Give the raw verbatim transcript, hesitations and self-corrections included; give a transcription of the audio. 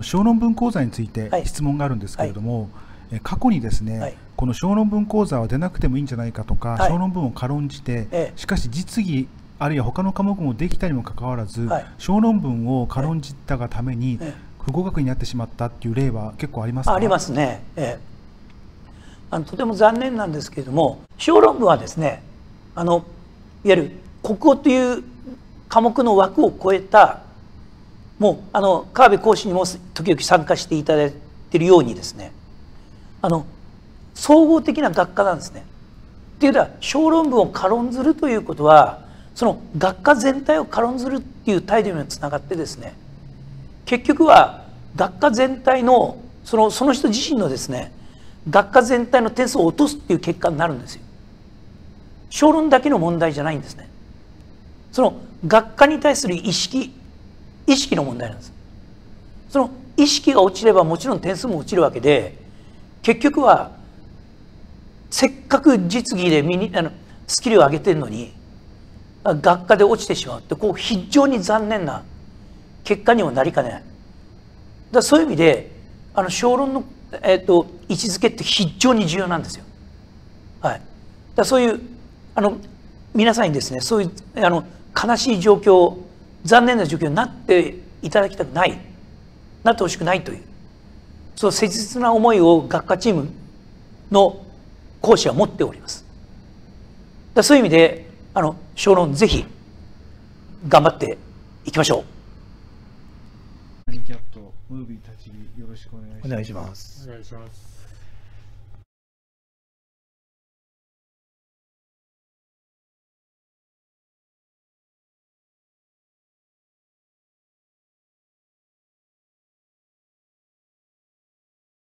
小論文講座についてはい質問があるんですけれども、え過去にですね、 はいこの小論文講座は出なくてもいいんじゃないかとか、 はい小論文を軽んじて、 ええしかし実技あるいは他の科目もできたにもかかわらず、 はい小論文を軽んじたがためにええ不合格になってしまったっていう例は結構ありますか？ ありますね、ええ、あのとても残念なんですけれども、小論文はですね、あのいわゆる国語という科目の枠を超えた、もうあの川辺講師にも時々参加していただいているようにですね、あの総合的な学科なんですね。っていうのは、小論文を軽んずるということは、その学科全体を軽んずるっていう態度にもつながってですね、結局は学科全体のそのその人自身のですね、学科全体の点数を落とすっていう結果になるんですよ。小論だけの問題じゃないんですね。その学科に対する意識意識の問題なんです。その意識が落ちればもちろん点数も落ちるわけで、結局はせっかく実技で身にあのスキルを上げてるのに学科で落ちてしまうって、こう非常に残念な結果にもなりかねない。だからそういう意味であの小論の、えー、と位置づけって非常に重要なんですよ。はい、だからそういうあの皆さんにですね、そういうあの悲しい状況、残念な状況になっていただきたくない、なってほしくないという、そう切実な思いを学科チームの講師は持っております。だからそういう意味であの小論ぜひ頑張っていきましょう。 ハニキャットムービー立ち木よろしくお願いします。 お願いします。 お願いします。